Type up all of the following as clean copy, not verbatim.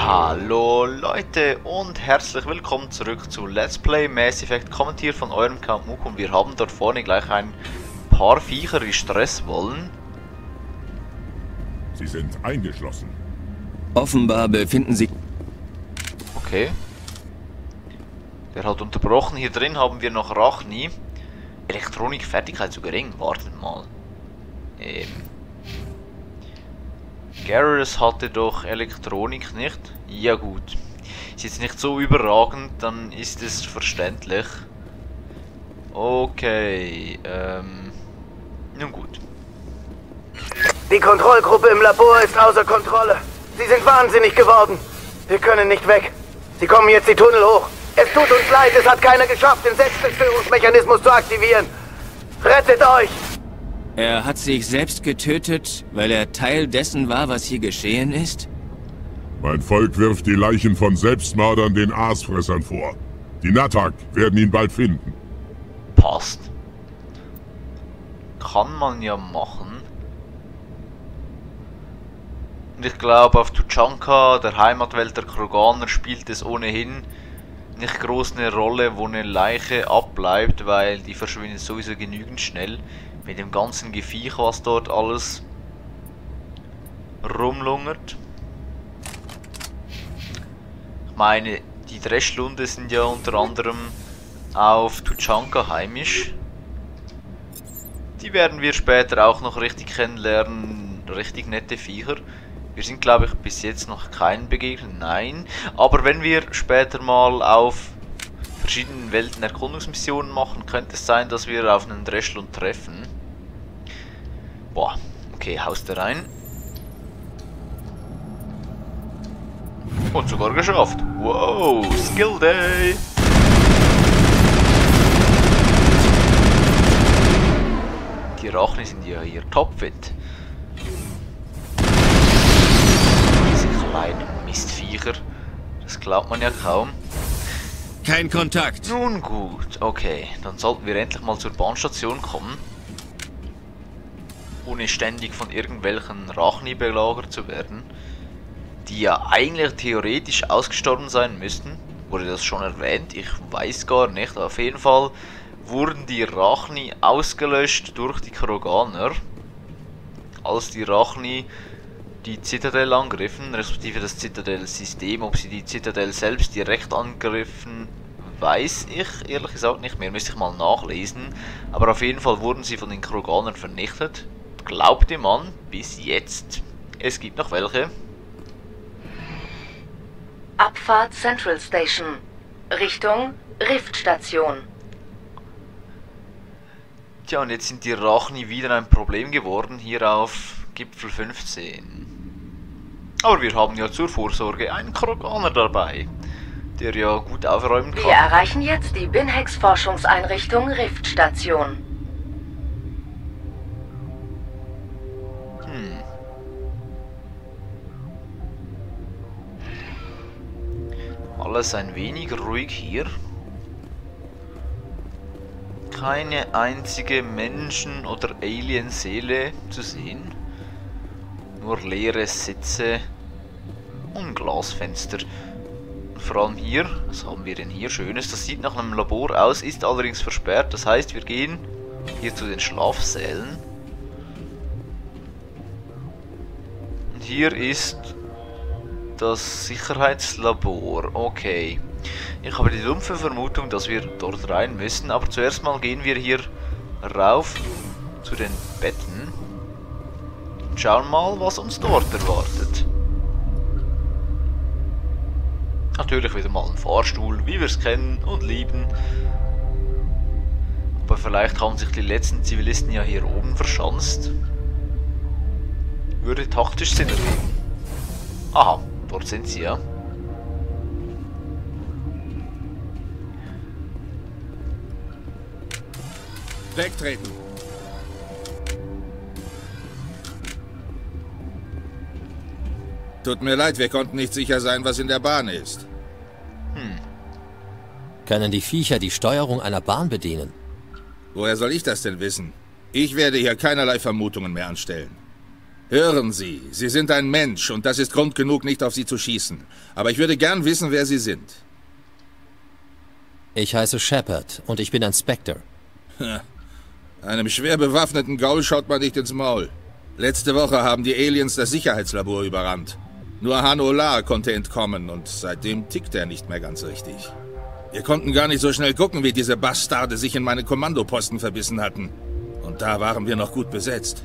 Hallo Leute und herzlich willkommen zurück zu Let's Play Mass Effect, kommentiert von eurem Count Mook, und wir haben dort vorne gleich ein paar Viecher, die Stress wollen. Sie sind eingeschlossen. Offenbar befinden sich... Okay. Der hat unterbrochen. Hier drin haben wir noch Rachni. Elektronikfertigkeit zu gering. Wartet mal. Garrus hatte doch Elektronik, nicht? Ja gut. Ist jetzt nicht so überragend, dann ist es verständlich. Okay, nun gut. Die Kontrollgruppe im Labor ist außer Kontrolle. Sie sind wahnsinnig geworden. Wir können nicht weg. Sie kommen jetzt die Tunnel hoch. Es tut uns leid, es hat keiner geschafft, den Selbstzerstörungsmechanismus zu aktivieren. Rettet euch! Er hat sich selbst getötet, weil er Teil dessen war, was hier geschehen ist? Mein Volk wirft die Leichen von Selbstmördern den Aasfressern vor. Die Natak werden ihn bald finden. Passt. Kann man ja machen. Und ich glaube, auf Tuchanka, der Heimatwelt der Kroganer, spielt es ohnehin nicht groß eine Rolle, wo eine Leiche abbleibt, weil die verschwinden sowieso genügend schnell. Mit dem ganzen Geviech, was dort alles rumlungert. Ich meine, die Dreschlunde sind ja unter anderem auf Tuchanka heimisch. Die werden wir später auch noch richtig kennenlernen. Richtig nette Viecher. Wir sind, glaube ich, bis jetzt noch keinen begegnet. Nein. Aber wenn wir später mal auf verschiedenen Welten Erkundungsmissionen machen, könnte es sein, dass wir auf einen Dreschlund treffen. Boah, okay, haust da rein. Und sogar geschafft. Wow, Skill Day. Die Rachni sind ja hier topfit. Diese kleinen Mistviecher. Das glaubt man ja kaum. Kein Kontakt. Nun gut, okay. Dann sollten wir endlich mal zur Bahnstation kommen. Ohne ständig von irgendwelchen Rachni belagert zu werden. Die ja eigentlich theoretisch ausgestorben sein müssten. Wurde das schon erwähnt? Ich weiß gar nicht. Auf jeden Fall wurden die Rachni ausgelöscht durch die Kroganer. Als die Rachni die Zitadelle angriffen, respektive das Zitadell-System. Ob sie die Zitadelle selbst direkt angriffen, weiß ich ehrlich gesagt nicht mehr. Müsste ich mal nachlesen. Aber auf jeden Fall wurden sie von den Kroganern vernichtet. Glaubte man bis jetzt. Es gibt noch welche. Abfahrt Central Station. Richtung Riftstation. Tja, und jetzt sind die Rachni wieder ein Problem geworden hier auf Gipfel 15. Aber wir haben ja zur Vorsorge einen Kroganer dabei, der ja gut aufräumen kann. Wir erreichen jetzt die Binhex Forschungseinrichtung Riftstation. Alles ein wenig ruhig hier. Keine einzige Menschen- oder Alien-Seele zu sehen. Nur leere Sitze und Glasfenster. Und vor allem hier, was haben wir denn hier Schönes? Das sieht nach einem Labor aus, ist allerdings versperrt. Das heißt, wir gehen hier zu den Schlafsälen. Und hier ist das Sicherheitslabor. Okay. Ich habe die dumpfe Vermutung, dass wir dort rein müssen. Aber zuerst mal gehen wir hier rauf zu den Betten. Und schauen mal, was uns dort erwartet. Natürlich wieder mal ein Fahrstuhl, wie wir es kennen und lieben. Aber vielleicht haben sich die letzten Zivilisten ja hier oben verschanzt. Würde taktisch Sinn ergeben. Aha. Dort sind sie, ja. Wegtreten. Tut mir leid, wir konnten nicht sicher sein, was in der Bahn ist. Können die Viecher die Steuerung einer Bahn bedienen? Woher soll ich das denn wissen? Ich werde hier keinerlei Vermutungen mehr anstellen. Hören Sie, Sie sind ein Mensch und das ist Grund genug, nicht auf Sie zu schießen. Aber ich würde gern wissen, wer Sie sind. Ich heiße Shepard und ich bin ein Spectre. Einem schwer bewaffneten Gaul schaut man nicht ins Maul. Letzte Woche haben die Aliens das Sicherheitslabor überrannt. Nur Han Olar konnte entkommen und seitdem tickt er nicht mehr ganz richtig. Wir konnten gar nicht so schnell gucken, wie diese Bastarde sich in meine Kommandoposten verbissen hatten. Und da waren wir noch gut besetzt.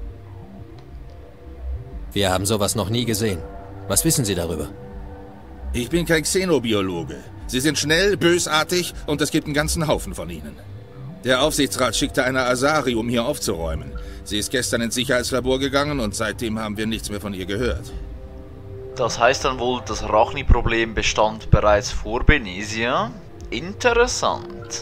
Wir haben sowas noch nie gesehen. Was wissen Sie darüber? Ich bin kein Xenobiologe. Sie sind schnell, bösartig und es gibt einen ganzen Haufen von ihnen. Der Aufsichtsrat schickte eine Asari, um hier aufzuräumen. Sie ist gestern ins Sicherheitslabor gegangen und seitdem haben wir nichts mehr von ihr gehört. Das heißt dann wohl, das Rachni-Problem bestand bereits vor Benezia? Interessant.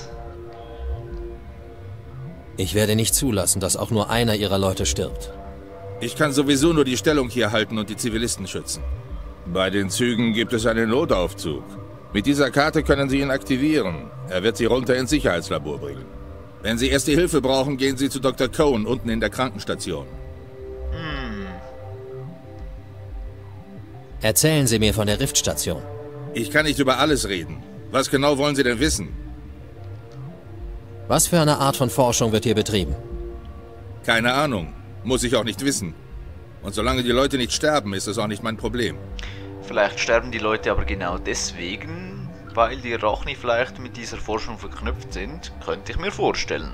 Ich werde nicht zulassen, dass auch nur einer Ihrer Leute stirbt. Ich kann sowieso nur die Stellung hier halten und die Zivilisten schützen. Bei den Zügen gibt es einen Notaufzug. Mit dieser Karte können Sie ihn aktivieren. Er wird Sie runter ins Sicherheitslabor bringen. Wenn Sie erste Hilfe brauchen, gehen Sie zu Dr. Cohn unten in der Krankenstation. Erzählen Sie mir von der Riftstation. Ich kann nicht über alles reden. Was genau wollen Sie denn wissen? Was für eine Art von Forschung wird hier betrieben? Keine Ahnung. Muss ich auch nicht wissen. Und solange die Leute nicht sterben, ist es auch nicht mein Problem. Vielleicht sterben die Leute aber genau deswegen, weil die Rachni vielleicht mit dieser Forschung verknüpft sind, könnte ich mir vorstellen.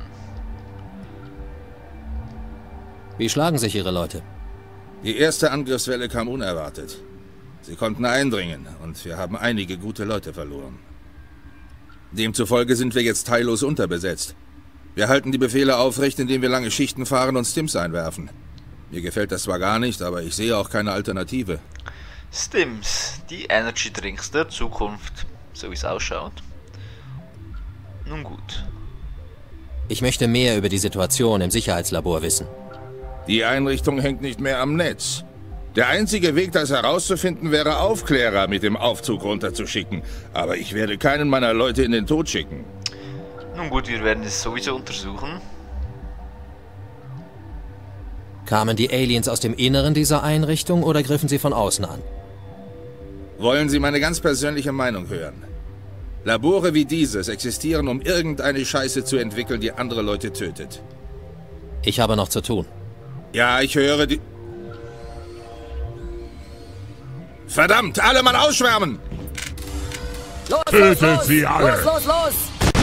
Wie schlagen sich Ihre Leute? Die erste Angriffswelle kam unerwartet. Sie konnten eindringen und wir haben einige gute Leute verloren. Demzufolge sind wir jetzt teillos unterbesetzt. Wir halten die Befehle aufrecht, indem wir lange Schichten fahren und Stims einwerfen. Mir gefällt das zwar gar nicht, aber ich sehe auch keine Alternative. Stims, die Energy Drinks der Zukunft, so wie es ausschaut. Nun gut. Ich möchte mehr über die Situation im Sicherheitslabor wissen. Die Einrichtung hängt nicht mehr am Netz. Der einzige Weg, das herauszufinden, wäre Aufklärer mit dem Aufzug runterzuschicken. Aber ich werde keinen meiner Leute in den Tod schicken. Nun gut, wir werden es sowieso untersuchen. Kamen die Aliens aus dem Inneren dieser Einrichtung oder griffen sie von außen an? Wollen Sie meine ganz persönliche Meinung hören? Labore wie dieses existieren, um irgendeine Scheiße zu entwickeln, die andere Leute tötet. Ich habe noch zu tun. Ja, ich höre die... Verdammt, alle mal ausschwärmen! Los, tötet sie alle! Los!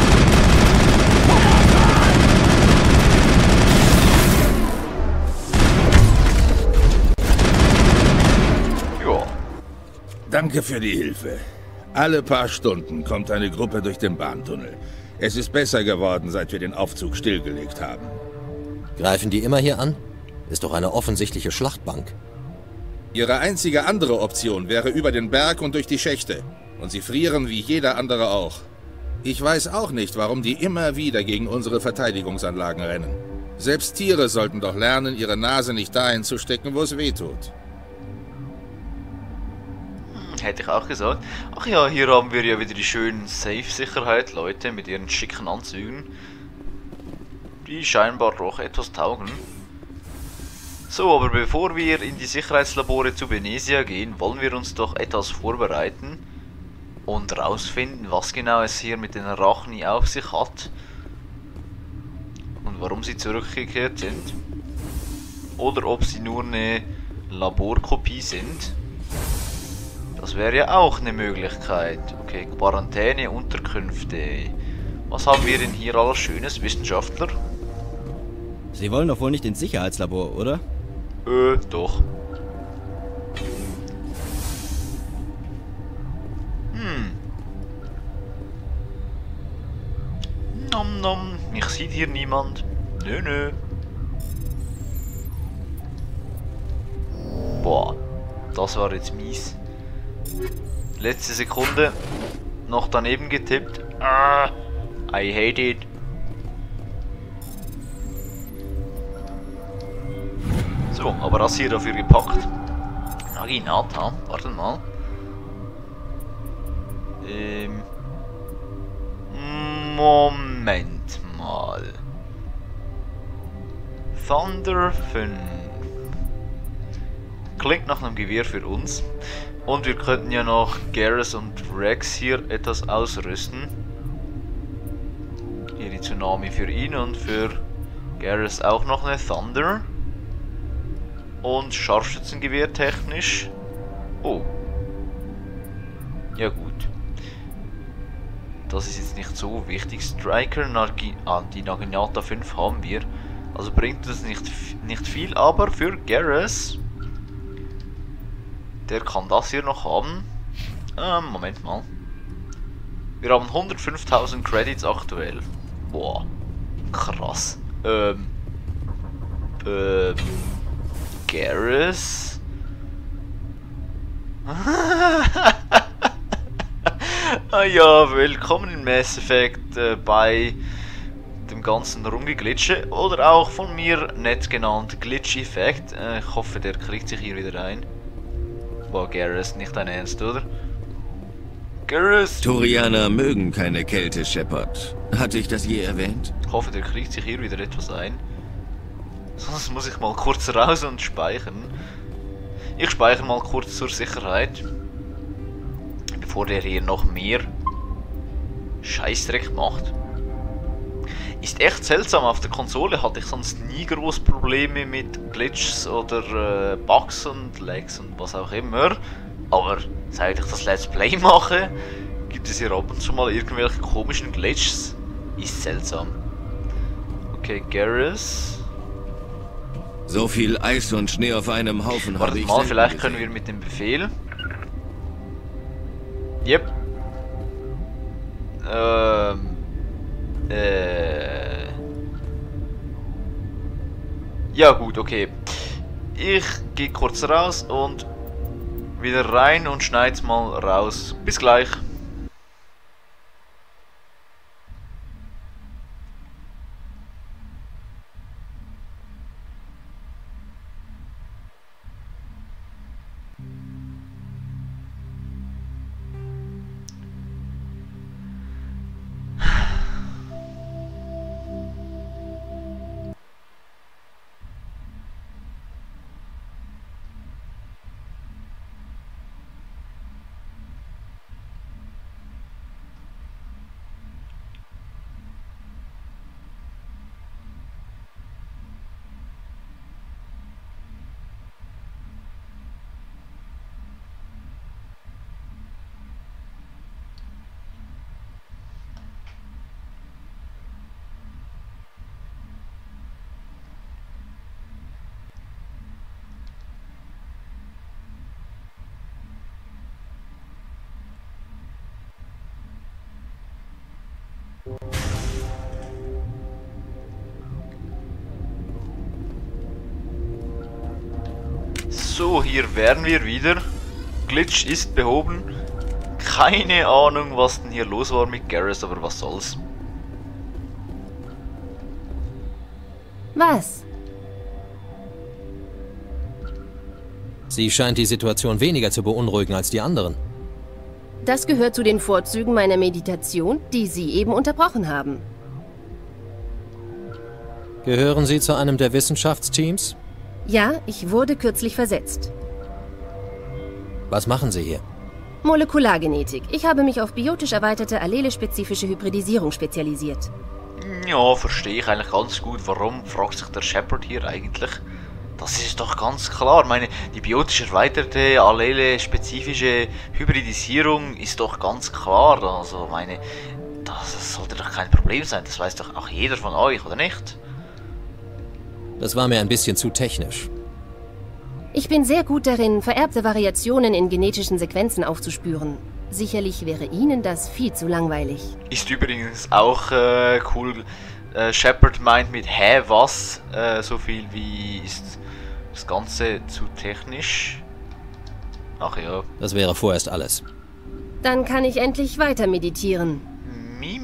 Ja. Danke für die Hilfe. Alle paar Stunden kommt eine Gruppe durch den Bahntunnel. Es ist besser geworden, seit wir den Aufzug stillgelegt haben. Greifen die immer hier an? Ist doch eine offensichtliche Schlachtbank. Ihre einzige andere Option wäre über den Berg und durch die Schächte. Und sie frieren wie jeder andere auch. Ich weiß auch nicht, warum die immer wieder gegen unsere Verteidigungsanlagen rennen. Selbst Tiere sollten doch lernen, ihre Nase nicht dahin zu stecken, wo es weh tut. Hätte ich auch gesagt. Ach ja, hier haben wir ja wieder die schönen Safe-Sicherheit, Leute mit ihren schicken Anzügen, die scheinbar doch etwas taugen. So, aber bevor wir in die Sicherheitslabore zu Benezia gehen, wollen wir uns doch etwas vorbereiten und rausfinden, was genau es hier mit den Rachni auf sich hat und warum sie zurückgekehrt sind. Oder ob sie nur eine Laborkopie sind. Das wäre ja auch eine Möglichkeit. Okay, Quarantäne, Unterkünfte. Was haben wir denn hier alles Schönes, Wissenschaftler? Sie wollen doch wohl nicht ins Sicherheitslabor, oder? Doch. Nom nom, mich sieht hier niemand. Nö. Boah, das war jetzt mies. Letzte Sekunde noch daneben getippt. I hate it. So, aber das hier dafür gepackt. Naginata, warte mal. Moment mal. Thunder 5. klingt nach einem Gewehr für uns. Und wir könnten ja noch Garrus und Rex hier etwas ausrüsten. Hier die Tsunami für ihn und für Garrus auch noch eine Thunder. Und Scharfschützengewehr technisch. Oh. Ja gut. Das ist jetzt nicht so wichtig. Striker, die Naginata 5 haben wir. Also bringt das nicht viel, aber für Garrus, der kann das hier noch haben. Moment mal. Wir haben 105.000 Credits aktuell. Boah, krass. Garrus? Ah ja, willkommen in Mass Effect bei dem ganzen Rumgeglitsche oder auch von mir nett genannt Glitch-Effekt. Ich hoffe, der kriegt sich hier wieder ein. Boah, Garrus, nicht dein Ernst, oder? Garrus! Turianer mögen keine Kälte, Shepard. Hatte ich das je erwähnt? Ich hoffe, der kriegt sich hier wieder etwas ein. Sonst muss ich mal kurz raus und speichern. Ich speichere mal kurz zur Sicherheit. Bevor der hier noch mehr Scheißdreck macht. Ist echt seltsam, auf der Konsole hatte ich sonst nie groß Probleme mit Glitches oder Bugs und Lags und was auch immer. Aber seit ich das Let's Play mache, gibt es hier ab und zu mal irgendwelche komischen Glitches. Ist seltsam. Okay, Garrus. So viel Eis und Schnee auf einem Haufen habe ich mal, vielleicht gesehen. können wir mit dem Befehl. Yep. Ja gut, okay. Ich gehe kurz raus und wieder rein und schneid's mal raus. Bis gleich. So, hier wären wir wieder. Glitch ist behoben. Keine Ahnung, was denn hier los war mit Garrus, aber was soll's. Was? Sie scheint die Situation weniger zu beunruhigen als die anderen. Das gehört zu den Vorzügen meiner Meditation, die Sie eben unterbrochen haben. Gehören Sie zu einem der Wissenschaftsteams? Ja, ich wurde kürzlich versetzt. Was machen Sie hier? Molekulargenetik. Ich habe mich auf biotisch erweiterte allelespezifische Hybridisierung spezialisiert. Ja, verstehe ich eigentlich ganz gut. Warum fragt sich der Shepard hier eigentlich? Das ist doch ganz klar. Meine, die biotisch erweiterte, allele-spezifische Hybridisierung ist doch ganz klar. Also, meine, das sollte doch kein Problem sein. Das weiß doch auch jeder von euch, oder nicht? Das war mir ein bisschen zu technisch. Ich bin sehr gut darin, vererbte Variationen in genetischen Sequenzen aufzuspüren. Sicherlich wäre Ihnen das viel zu langweilig. Ist übrigens auch cool. Shepard meint mit hä, was? So viel wie ist das Ganze zu technisch? Ach ja. Das wäre vorerst alles. Dann kann ich endlich weiter meditieren. Mi.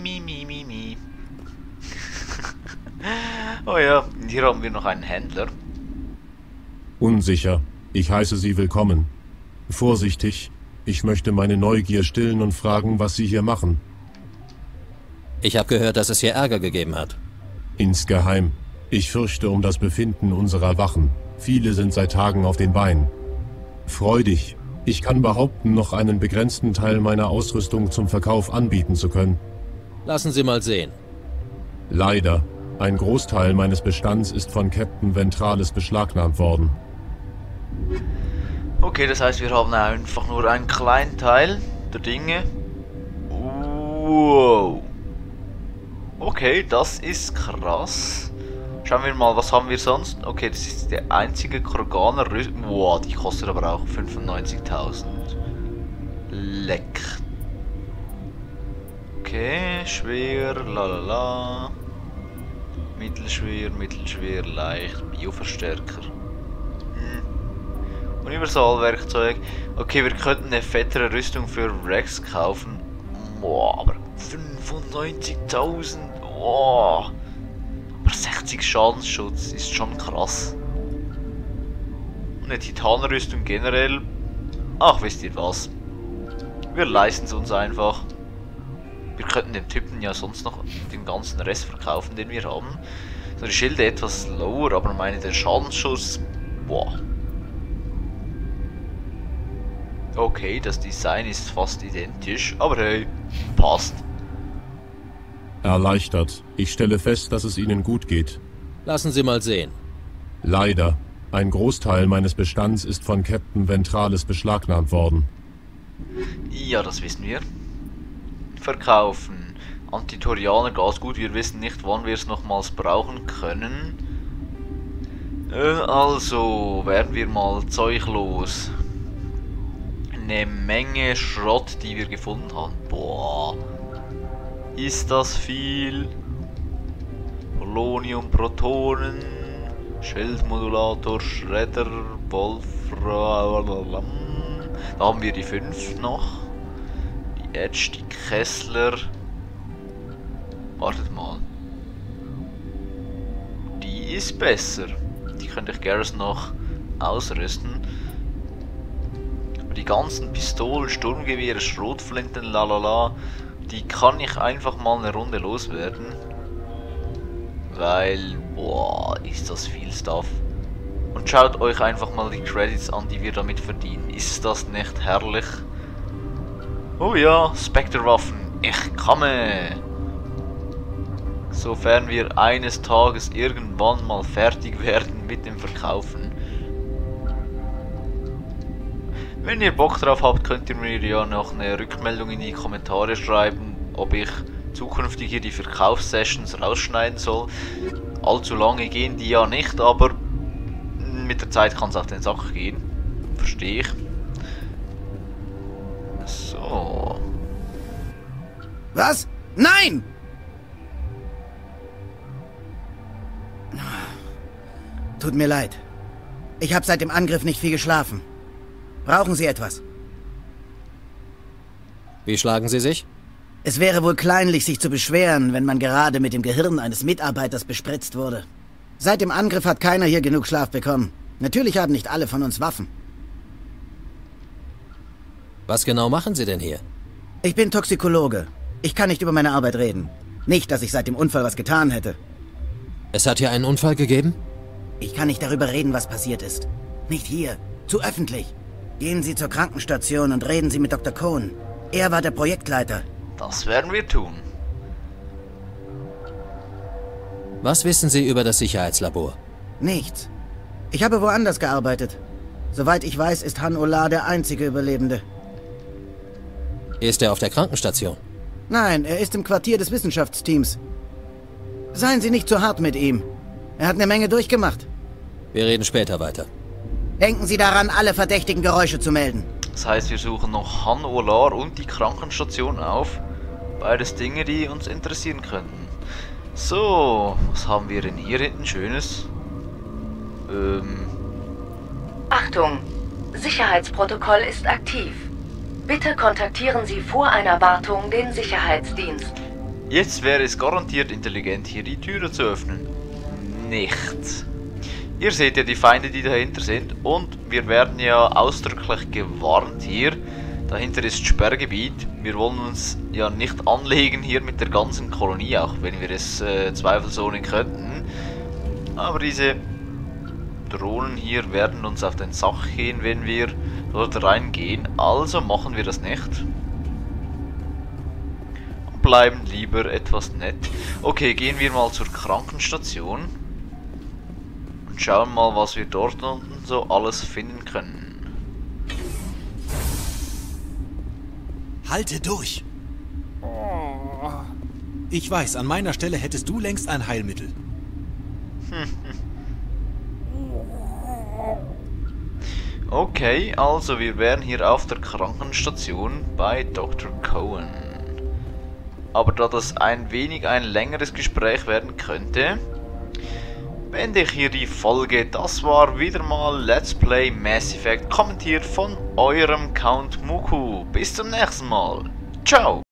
Oh ja, hier haben wir noch einen Händler. Unsicher. Ich heiße Sie willkommen. Vorsichtig. Ich möchte meine Neugier stillen und fragen, was Sie hier machen. Ich habe gehört, dass es hier Ärger gegeben hat. Insgeheim. Ich fürchte um das Befinden unserer Wachen. Viele sind seit Tagen auf den Beinen. Freu dich. Ich kann behaupten, noch einen begrenzten Teil meiner Ausrüstung zum Verkauf anbieten zu können. Lassen Sie mal sehen. Leider. Ein Großteil meines Bestands ist von Captain Ventrales beschlagnahmt worden. Okay, das heißt, wir haben einfach nur einen kleinen Teil der Dinge. Wow. Okay, das ist krass. Schauen wir mal, was haben wir sonst? Okay, das ist der einzige Kroganer Rüstung. Wow, die kostet aber auch 95.000. Leck. Okay, schwer, lalala. Mittelschwer, mittelschwer, leicht, Bioverstärker. Universalwerkzeug. Okay, wir könnten eine fettere Rüstung für Rex kaufen. Boah, aber 95.000. Boah. Aber 60 Schadensschutz ist schon krass. Eine Titanrüstung generell. Ach, wisst ihr was? Wir leisten es uns einfach. Wir könnten dem Typen ja sonst noch den ganzen Rest verkaufen, den wir haben. So, die Schilde etwas lower, aber meine, der Schadensschutz. Boah. Okay, das Design ist fast identisch, aber hey, passt. Erleichtert. Ich stelle fest, dass es Ihnen gut geht. Lassen Sie mal sehen. Leider. Ein Großteil meines Bestands ist von Captain Ventrales beschlagnahmt worden. Ja, das wissen wir. Verkaufen. Antitorianer Gas. Gut, wir wissen nicht, wann wir es nochmals brauchen können. Also, werden wir mal Zeug los. Eine Menge Schrott, die wir gefunden haben. Boah. Ist das viel? Polonium, Protonen, Schildmodulator, Schredder, Wolfram. Da haben wir die 5 noch. Die Edge, die Kessler. Wartet mal. Die ist besser. Die könnte ich Garrus noch ausrüsten. Aber die ganzen Pistolen, Sturmgewehre, Schrotflinten, lalala, die kann ich einfach mal eine Runde loswerden. Weil, boah, ist das viel Stuff. Und schaut euch einfach mal die Credits an, die wir damit verdienen. Ist das nicht herrlich? Oh ja, Spectre-Waffen. Ich komme. Sofern wir eines Tages irgendwann mal fertig werden mit dem Verkaufen. Wenn ihr Bock drauf habt, könnt ihr mir ja noch eine Rückmeldung in die Kommentare schreiben, ob ich zukünftig hier die Verkaufssessions rausschneiden soll. Allzu lange gehen die ja nicht, aber mit der Zeit kann es auf den Sack gehen. Verstehe ich. So. Was? Nein! Tut mir leid. Ich habe seit dem Angriff nicht viel geschlafen. Brauchen Sie etwas? Wie schlagen Sie sich? Es wäre wohl kleinlich, sich zu beschweren, wenn man gerade mit dem Gehirn eines Mitarbeiters bespritzt wurde. Seit dem Angriff hat keiner hier genug Schlaf bekommen. Natürlich haben nicht alle von uns Waffen. Was genau machen Sie denn hier? Ich bin Toxikologe. Ich kann nicht über meine Arbeit reden. Nicht, dass ich seit dem Unfall was getan hätte. Es hat hier einen Unfall gegeben? Ich kann nicht darüber reden, was passiert ist. Nicht hier. Zu öffentlich. Gehen Sie zur Krankenstation und reden Sie mit Dr. Cohn. Er war der Projektleiter. Das werden wir tun. Was wissen Sie über das Sicherheitslabor? Nichts. Ich habe woanders gearbeitet. Soweit ich weiß, ist Han Olar der einzige Überlebende. Ist er auf der Krankenstation? Nein, er ist im Quartier des Wissenschaftsteams. Seien Sie nicht zu hart mit ihm. Er hat eine Menge durchgemacht. Wir reden später weiter. Denken Sie daran, alle verdächtigen Geräusche zu melden. Das heißt, wir suchen noch Han Olar und die Krankenstation auf. Beides Dinge, die uns interessieren könnten. So, was haben wir denn hier hinten Schönes? Achtung! Sicherheitsprotokoll ist aktiv. Bitte kontaktieren Sie vor einer Wartung den Sicherheitsdienst. Jetzt wäre es garantiert intelligent, hier die Türe zu öffnen. Nicht. Ihr seht ja die Feinde, die dahinter sind, und wir werden ja ausdrücklich gewarnt hier. Dahinter ist Sperrgebiet. Wir wollen uns ja nicht anlegen hier mit der ganzen Kolonie, auch wenn wir es zweifelsohne könnten. Aber diese Drohnen hier werden uns auf den Sack gehen, wenn wir dort reingehen. Also machen wir das nicht. Bleiben lieber etwas nett. Okay, gehen wir mal zur Krankenstation. Und schauen mal, was wir dort unten so alles finden können. Halte durch! Ich weiß, an meiner Stelle hättest du längst ein Heilmittel. Okay, also wir wären hier auf der Krankenstation bei Dr. Cohen. Aber da das ein wenig ein längeres Gespräch werden könnte, beende ich hier die Folge. Das war wieder mal Let's Play Mass Effect, kommentiert von eurem Count Muku. Bis zum nächsten Mal. Ciao!